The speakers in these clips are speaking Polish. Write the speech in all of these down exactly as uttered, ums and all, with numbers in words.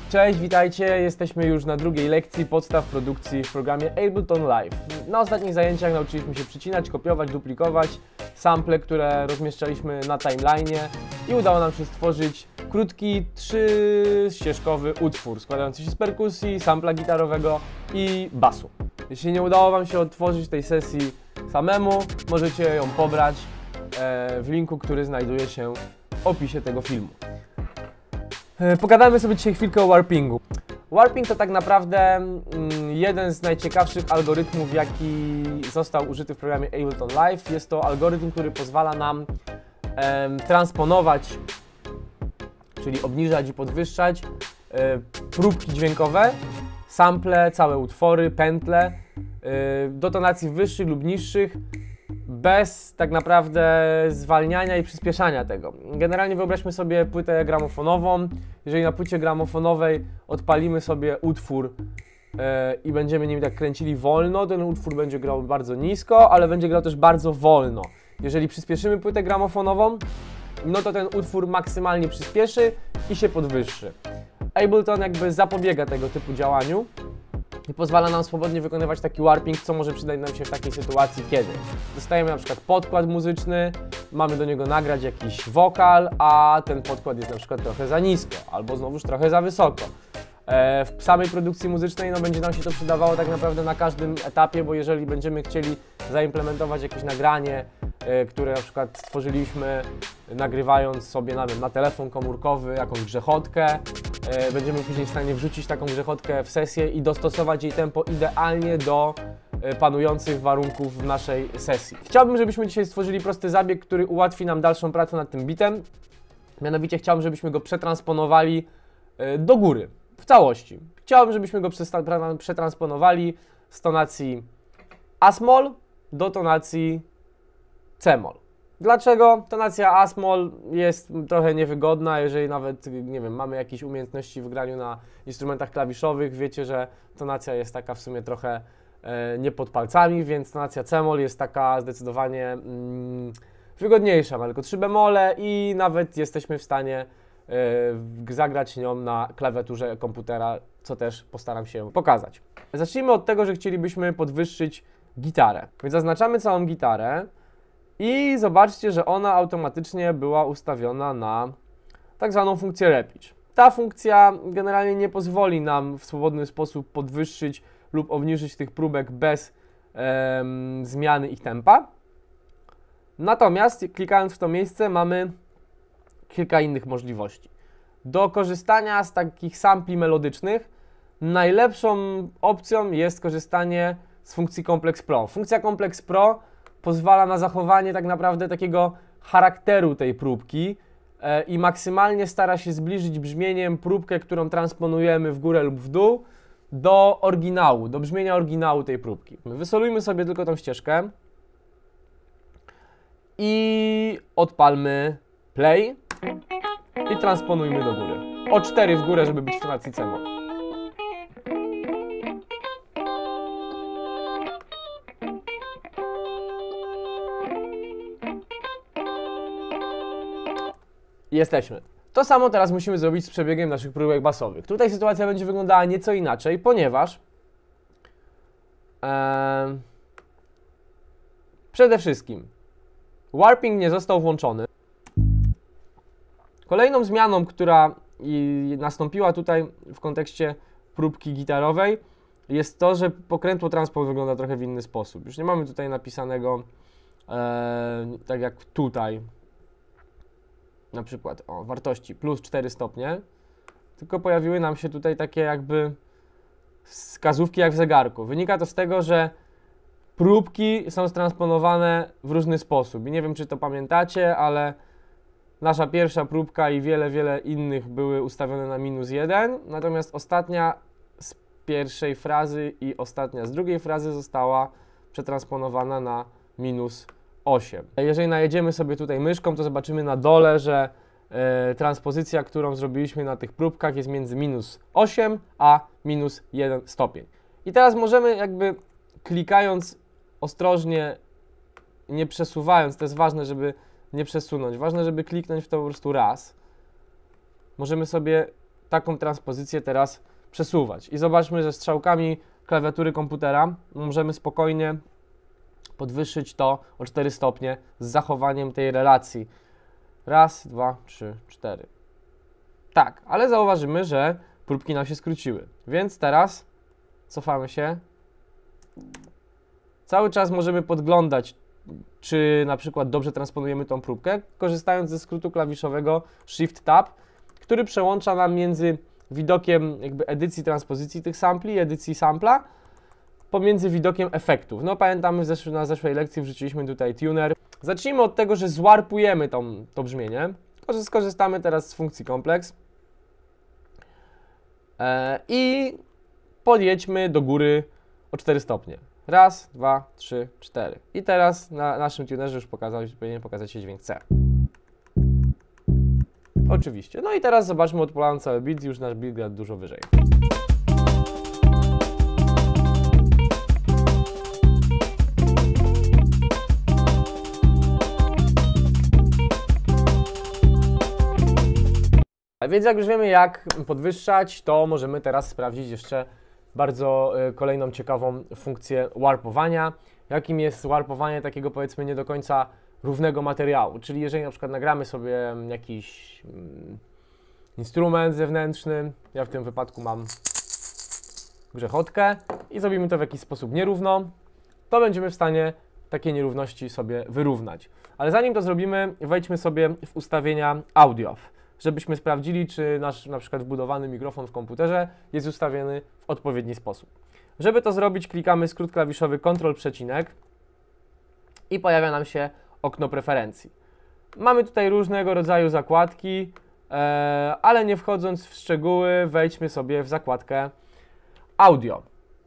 Cześć, witajcie. Jesteśmy już na drugiej lekcji podstaw produkcji w programie Ableton Live. Na ostatnich zajęciach nauczyliśmy się przycinać, kopiować, duplikować sample, które rozmieszczaliśmy na timeline'ie i udało nam się stworzyć krótki, trzyścieżkowy utwór składający się z perkusji, sampla gitarowego i basu. Jeśli nie udało Wam się odtworzyć tej sesji samemu, możecie ją pobrać w linku, który znajduje się w opisie tego filmu. Pogadamy sobie dzisiaj chwilkę o warpingu. Warping to tak naprawdę jeden z najciekawszych algorytmów, jaki został użyty w programie Ableton Live. Jest to algorytm, który pozwala nam em, transponować, czyli obniżać i podwyższać e, próbki dźwiękowe, sample, całe utwory, pętle e, do tonacji wyższych lub niższych, bez tak naprawdę zwalniania i przyspieszania tego. Generalnie wyobraźmy sobie płytę gramofonową. Jeżeli na płycie gramofonowej odpalimy sobie utwór yy, i będziemy nim tak kręcili wolno, ten utwór będzie grał bardzo nisko, ale będzie grał też bardzo wolno. Jeżeli przyspieszymy płytę gramofonową, no to ten utwór maksymalnie przyspieszy i się podwyższy. Ableton jakby zapobiega tego typu działaniu i pozwala nam swobodnie wykonywać taki warping, co może przydać nam się w takiej sytuacji, kiedy dostajemy na przykład podkład muzyczny, mamy do niego nagrać jakiś wokal, a ten podkład jest na przykład trochę za nisko, albo znowuż trochę za wysoko. E, w samej produkcji muzycznej no, będzie nam się to przydawało tak naprawdę na każdym etapie, bo jeżeli będziemy chcieli zaimplementować jakieś nagranie, e, które na przykład stworzyliśmy nagrywając sobie nawet na telefon komórkowy jakąś grzechotkę, e, będziemy później w stanie wrzucić taką grzechotkę w sesję i dostosować jej tempo idealnie do e, panujących warunków w naszej sesji. Chciałbym, żebyśmy dzisiaj stworzyli prosty zabieg, który ułatwi nam dalszą pracę nad tym bitem. Mianowicie chciałbym, żebyśmy go przetransponowali e, do góry, w całości. Chciałbym, żebyśmy go przetransponowali z tonacji A-moll do tonacji C-moll. Dlaczego? Tonacja A-moll jest trochę niewygodna, jeżeli nawet, nie wiem, mamy jakieś umiejętności w graniu na instrumentach klawiszowych, wiecie, że tonacja jest taka w sumie trochę e, nie pod palcami, więc tonacja C-moll jest taka zdecydowanie mm, wygodniejsza, ma tylko trzy bemole i nawet jesteśmy w stanie e, zagrać nią na klawiaturze komputera, co też postaram się pokazać. Zacznijmy od tego, że chcielibyśmy podwyższyć gitarę, więc zaznaczamy całą gitarę. I zobaczcie, że ona automatycznie była ustawiona na tak zwaną funkcję repitch. Ta funkcja generalnie nie pozwoli nam w swobodny sposób podwyższyć lub obniżyć tych próbek bez em, zmiany ich tempa. Natomiast klikając w to miejsce mamy kilka innych możliwości. Do korzystania z takich sampli melodycznych najlepszą opcją jest korzystanie z funkcji Complex Pro. Funkcja Complex Pro pozwala na zachowanie tak naprawdę takiego charakteru tej próbki e, i maksymalnie stara się zbliżyć brzmieniem próbkę, którą transponujemy w górę lub w dół, do oryginału, do brzmienia oryginału tej próbki. Wysolujmy sobie tylko tą ścieżkę i odpalmy play i transponujmy do góry. O cztery w górę, żeby być w tonacji C-moll. Jesteśmy. To samo teraz musimy zrobić z przebiegiem naszych próbek basowych. Tutaj sytuacja będzie wyglądała nieco inaczej, ponieważ e, przede wszystkim warping nie został włączony. Kolejną zmianą, która i nastąpiła tutaj w kontekście próbki gitarowej, jest to, że pokrętło transport wygląda trochę w inny sposób. Już nie mamy tutaj napisanego e, tak jak tutaj, na przykład o wartości plus cztery stopnie, tylko pojawiły nam się tutaj takie jakby wskazówki jak w zegarku. Wynika to z tego, że próbki są transponowane w różny sposób i nie wiem, czy to pamiętacie, ale nasza pierwsza próbka i wiele, wiele innych były ustawione na minus jeden, natomiast ostatnia z pierwszej frazy i ostatnia z drugiej frazy została przetransponowana na minus osiem. Jeżeli najedziemy sobie tutaj myszką, to zobaczymy na dole, że e, transpozycja, którą zrobiliśmy na tych próbkach, jest między minus osiem a minus jeden stopień. I teraz możemy jakby klikając ostrożnie, nie przesuwając, to jest ważne, żeby nie przesunąć, ważne, żeby kliknąć w to po prostu raz. Możemy sobie taką transpozycję teraz przesuwać. I zobaczmy, że strzałkami klawiatury komputera możemy spokojnie podwyższyć to o cztery stopnie z zachowaniem tej relacji. Raz, dwa, trzy, cztery. Tak, ale zauważymy, że próbki nam się skróciły. Więc teraz cofamy się. Cały czas możemy podglądać, czy na przykład dobrze transponujemy tą próbkę, korzystając ze skrótu klawiszowego Shift Tab, który przełącza nam między widokiem jakby edycji transpozycji tych sampli i edycji sampla, pomiędzy widokiem efektów. No pamiętamy, zesz na zeszłej lekcji wrzuciliśmy tutaj tuner. Zacznijmy od tego, że zwarpujemy tą, to brzmienie. Skorzystamy teraz z funkcji komplex. Eee, I podjedźmy do góry o cztery stopnie. Raz, dwa, trzy, cztery. I teraz na naszym tunerze już pokazał, powinien pokazać się dźwięk C. Oczywiście. No i teraz zobaczmy, odpalając cały beat, już nasz beat gra dużo wyżej. A więc jak już wiemy, jak podwyższać, to możemy teraz sprawdzić jeszcze bardzo y, kolejną ciekawą funkcję warpowania, jakim jest warpowanie takiego, powiedzmy, nie do końca równego materiału. Czyli jeżeli na przykład nagramy sobie jakiś mm, instrument zewnętrzny, ja w tym wypadku mam grzechotkę i zrobimy to w jakiś sposób nierówno, to będziemy w stanie takie nierówności sobie wyrównać. Ale zanim to zrobimy, wejdźmy sobie w ustawienia audio, żebyśmy sprawdzili, czy nasz na przykład wbudowany mikrofon w komputerze jest ustawiony w odpowiedni sposób. Żeby to zrobić, klikamy skrót klawiszowy kontrol przecinek i pojawia nam się okno preferencji. Mamy tutaj różnego rodzaju zakładki, e, ale nie wchodząc w szczegóły, wejdźmy sobie w zakładkę audio.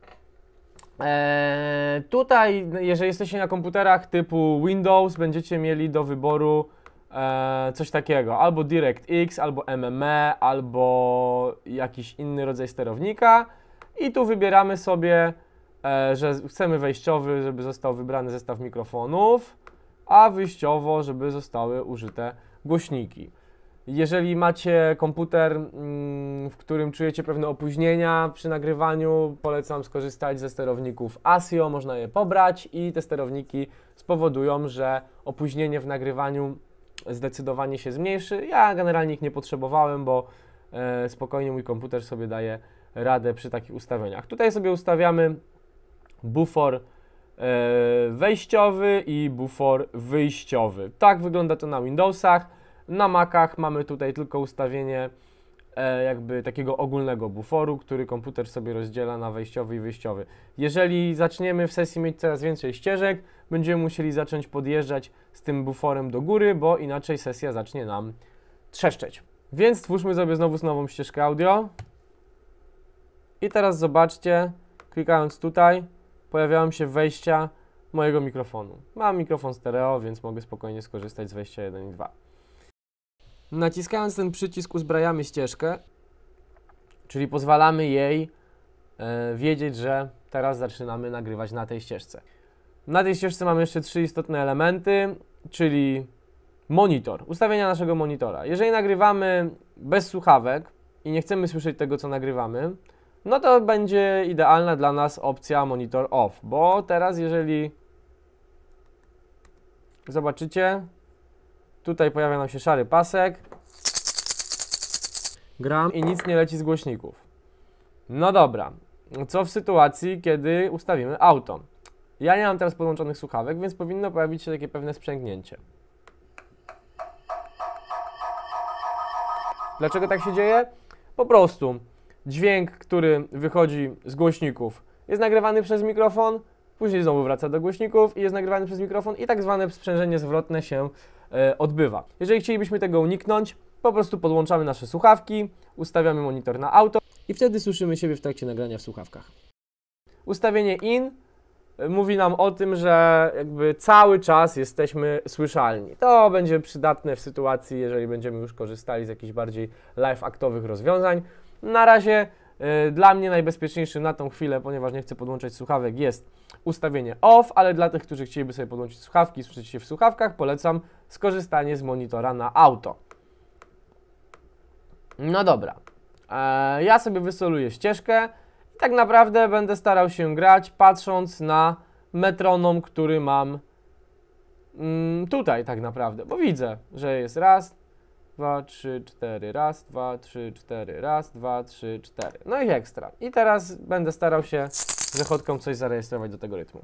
E, tutaj, jeżeli jesteście na komputerach typu Windows, będziecie mieli do wyboru e, coś takiego, albo DirectX, albo M M E, albo jakiś inny rodzaj sterownika i tu wybieramy sobie, e, że chcemy wejściowy, żeby został wybrany zestaw mikrofonów, a wyjściowo, żeby zostały użyte głośniki. Jeżeli macie komputer, w którym czujecie pewne opóźnienia przy nagrywaniu, polecam skorzystać ze sterowników ASIO, można je pobrać i te sterowniki spowodują, że opóźnienie w nagrywaniu zdecydowanie się zmniejszy. Ja generalnie ich nie potrzebowałem, bo e, spokojnie mój komputer sobie daje radę przy takich ustawieniach. Tutaj sobie ustawiamy bufor wejściowy i bufor wyjściowy. Tak wygląda to na Windowsach. Na Macach mamy tutaj tylko ustawienie e, jakby takiego ogólnego buforu, który komputer sobie rozdziela na wejściowy i wyjściowy. Jeżeli zaczniemy w sesji mieć coraz więcej ścieżek, będziemy musieli zacząć podjeżdżać z tym buforem do góry, bo inaczej sesja zacznie nam trzeszczeć. Więc stwórzmy sobie znowu nową ścieżkę audio. I teraz zobaczcie, klikając tutaj, pojawiają się wejścia mojego mikrofonu. Mam mikrofon stereo, więc mogę spokojnie skorzystać z wejścia jeden i dwa. Naciskając ten przycisk uzbrajamy ścieżkę, czyli pozwalamy jej e, wiedzieć, że teraz zaczynamy nagrywać na tej ścieżce. Na tej ścieżce mamy jeszcze trzy istotne elementy, czyli monitor, ustawienia naszego monitora. Jeżeli nagrywamy bez słuchawek i nie chcemy słyszeć tego, co nagrywamy, no to będzie idealna dla nas opcja monitor off, bo teraz jeżeli zobaczycie, tutaj pojawia nam się szary pasek, gram i nic nie leci z głośników. No dobra, co w sytuacji, kiedy ustawimy auto? Ja nie mam teraz podłączonych słuchawek, więc powinno pojawić się takie pewne sprzęgnięcie. Dlaczego tak się dzieje? Po prostu dźwięk, który wychodzi z głośników, jest nagrywany przez mikrofon, później znowu wraca do głośników i jest nagrywany przez mikrofon i tak zwane sprzężenie zwrotne się e, odbywa. Jeżeli chcielibyśmy tego uniknąć, po prostu podłączamy nasze słuchawki, ustawiamy monitor na auto i wtedy słyszymy siebie w trakcie nagrania w słuchawkach. Ustawienie in mówi nam o tym, że jakby cały czas jesteśmy słyszalni. To będzie przydatne w sytuacji, jeżeli będziemy już korzystali z jakichś bardziej live-aktowych rozwiązań. Na razie y, dla mnie najbezpieczniejszym na tą chwilę, ponieważ nie chcę podłączać słuchawek, jest ustawienie off, ale dla tych, którzy chcieliby sobie podłączyć słuchawki i słyszeć się w słuchawkach, polecam skorzystanie z monitora na auto. No dobra, E, ja sobie wysoluję ścieżkę i tak naprawdę będę starał się grać, patrząc na metronom, który mam mm, tutaj tak naprawdę, bo widzę, że jest raz, dwa, trzy, cztery, raz, dwa, trzy, cztery, raz, dwa, trzy, cztery. No i ekstra. I teraz będę starał się zachodką coś zarejestrować do tego rytmu.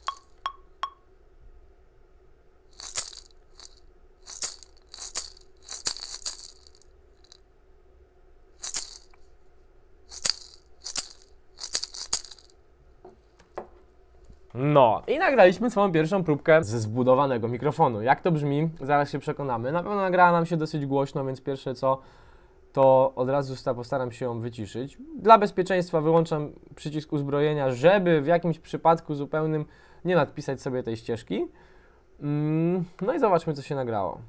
No i nagraliśmy swoją pierwszą próbkę ze zbudowanego mikrofonu. Jak to brzmi? Zaraz się przekonamy. Na pewno nagrała nam się dosyć głośno, więc pierwsze co, to od razu postaram się ją wyciszyć. Dla bezpieczeństwa wyłączam przycisk uzbrojenia, żeby w jakimś przypadku zupełnym nie nadpisać sobie tej ścieżki. No i zobaczmy, co się nagrało.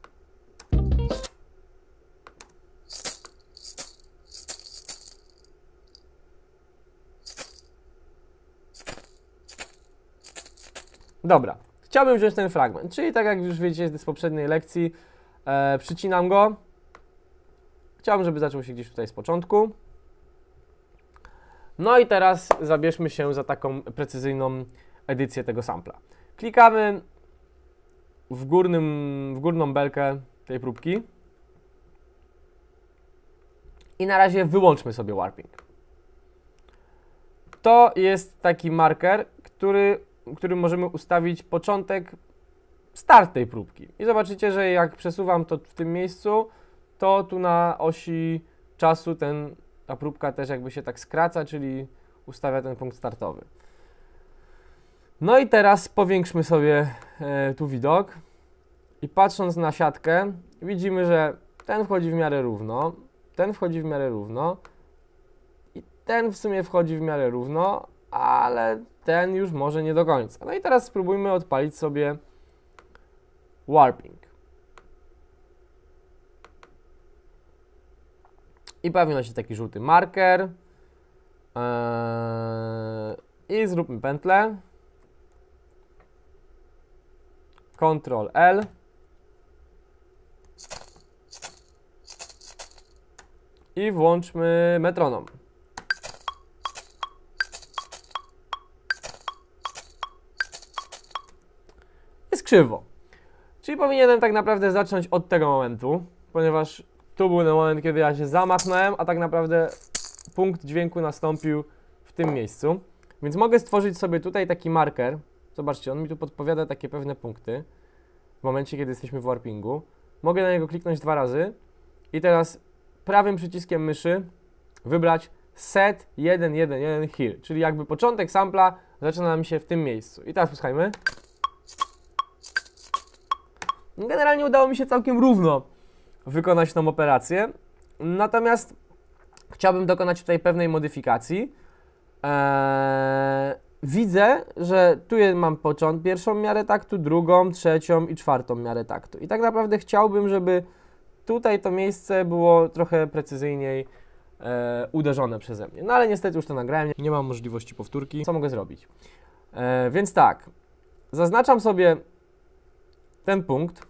Dobra, chciałbym wziąć ten fragment, czyli tak jak już wiecie z poprzedniej lekcji, e, przycinam go. Chciałbym, żeby zaczął się gdzieś tutaj z początku. No i teraz zabierzmy się za taką precyzyjną edycję tego sampla. Klikamy w, górnym, w górną belkę tej próbki i na razie wyłączmy sobie warping. To jest taki marker, który, którym możemy ustawić początek, start tej próbki. I zobaczycie, że jak przesuwam to w tym miejscu, to tu na osi czasu ten, ta próbka też jakby się tak skraca, czyli ustawia ten punkt startowy. No i teraz powiększmy sobie e, tu widok i patrząc na siatkę widzimy, że ten wchodzi w miarę równo, ten wchodzi w miarę równo i ten w sumie wchodzi w miarę równo, ale ten już może nie do końca. No i teraz spróbujmy odpalić sobie warping. I pojawił się taki żółty marker. Eee, I zróbmy pętlę. kontrol L. I włączmy metronom. Jest krzywo. Czyli powinienem tak naprawdę zacząć od tego momentu, ponieważ tu był ten moment, kiedy ja się zamachnąłem, a tak naprawdę punkt dźwięku nastąpił w tym miejscu. Więc mogę stworzyć sobie tutaj taki marker. Zobaczcie, on mi tu podpowiada takie pewne punkty w momencie, kiedy jesteśmy w warpingu. Mogę na niego kliknąć dwa razy i teraz prawym przyciskiem myszy wybrać set jeden jeden jeden here, czyli jakby początek sampla zaczyna nam się w tym miejscu. I teraz posłuchajmy. Generalnie udało mi się całkiem równo wykonać tą operację, natomiast chciałbym dokonać tutaj pewnej modyfikacji. Eee, widzę, że tu mam począt, pierwszą miarę taktu, drugą, trzecią i czwartą miarę taktu. I tak naprawdę chciałbym, żeby tutaj to miejsce było trochę precyzyjniej e, uderzone przeze mnie. No ale niestety już to nagrałem, nie mam możliwości powtórki. Co mogę zrobić? E, więc tak, zaznaczam sobie ten punkt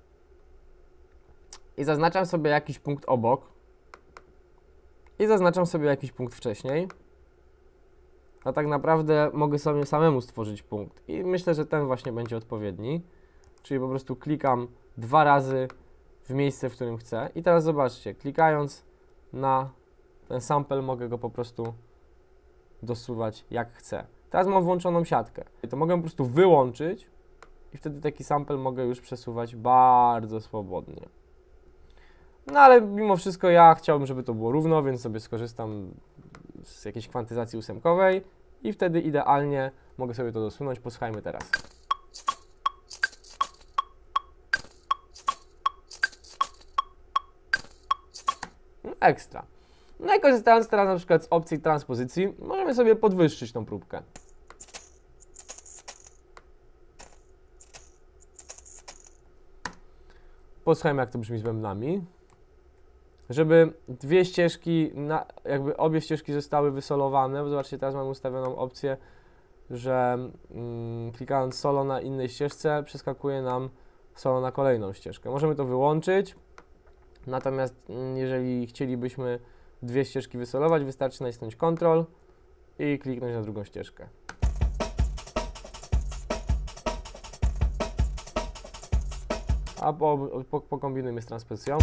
i zaznaczam sobie jakiś punkt obok i zaznaczam sobie jakiś punkt wcześniej, a tak naprawdę mogę sobie samemu stworzyć punkt i myślę, że ten właśnie będzie odpowiedni, czyli po prostu klikam dwa razy w miejsce, w którym chcę i teraz zobaczcie, klikając na ten sample mogę go po prostu dosuwać jak chcę. Teraz mam włączoną siatkę i to mogę po prostu wyłączyć i wtedy taki sample mogę już przesuwać bardzo swobodnie. No ale mimo wszystko ja chciałbym, żeby to było równo, więc sobie skorzystam z jakiejś kwantyzacji ósemkowej i wtedy idealnie mogę sobie to dosunąć. Posłuchajmy teraz. Ekstra. No i korzystając teraz na przykład z opcji transpozycji, możemy sobie podwyższyć tą próbkę. Posłuchajmy, jak to brzmi z bębnami. Żeby dwie ścieżki, na, jakby obie ścieżki zostały wysolowane, bo zobaczcie, teraz mam ustawioną opcję, że mm, klikając solo na innej ścieżce, przeskakuje nam solo na kolejną ścieżkę. Możemy to wyłączyć, natomiast mm, jeżeli chcielibyśmy dwie ścieżki wysolować, wystarczy nacisnąć Ctrl i kliknąć na drugą ścieżkę. A po, po, pokombinujmy z transpozycją.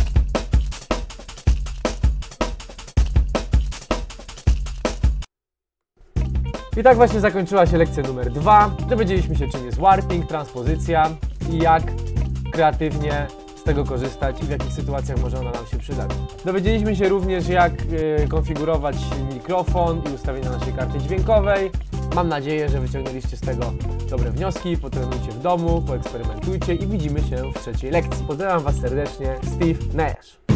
I tak właśnie zakończyła się lekcja numer dwa. Dowiedzieliśmy się, czym jest warping, transpozycja i jak kreatywnie z tego korzystać i w jakich sytuacjach może ona nam się przydać. Dowiedzieliśmy się również, jak y, konfigurować mikrofon i ustawienia naszej karty dźwiękowej. Mam nadzieję, że wyciągnęliście z tego dobre wnioski, potrenujcie w domu, poeksperymentujcie i widzimy się w trzeciej lekcji. Pozdrawiam Was serdecznie, Steve Nash.